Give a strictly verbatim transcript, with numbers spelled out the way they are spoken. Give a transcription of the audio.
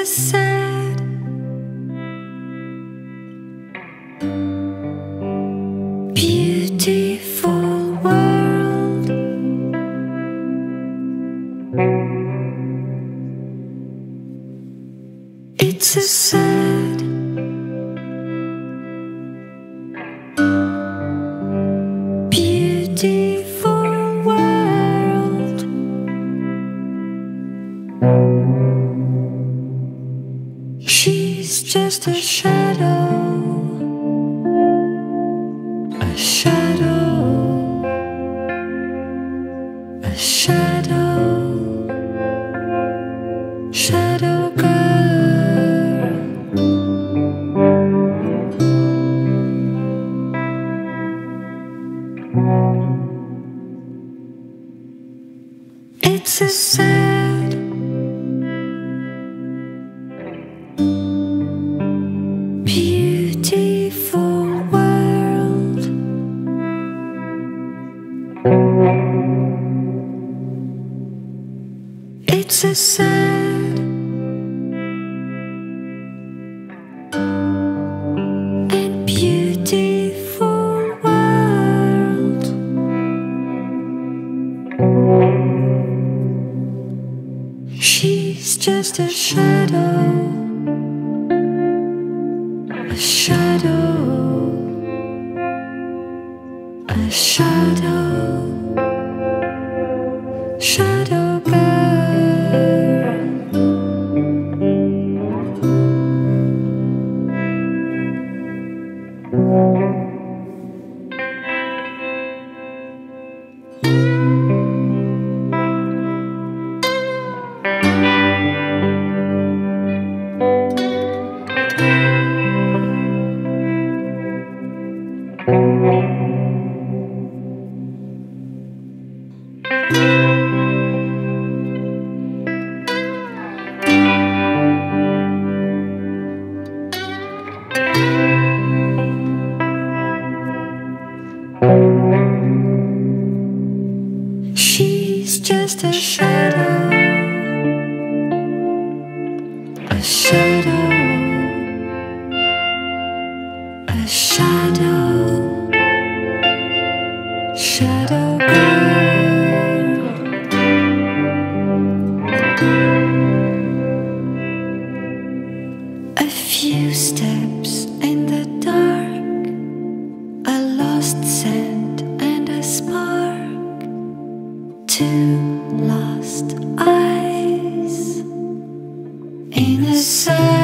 sad, beautiful world. It's a sad, beautiful world. She's just a shadow, a shadow, a shadow, shadow girl. It's a sad, beautiful world. It's a sad and beautiful world. She's just a shadow, a shadow, a shadow, shadow girl. She's just a shadow, a shadow, a shadow, shadow girl. A few steps in the dark, a lost scent and a spark, two lost eyes in a sad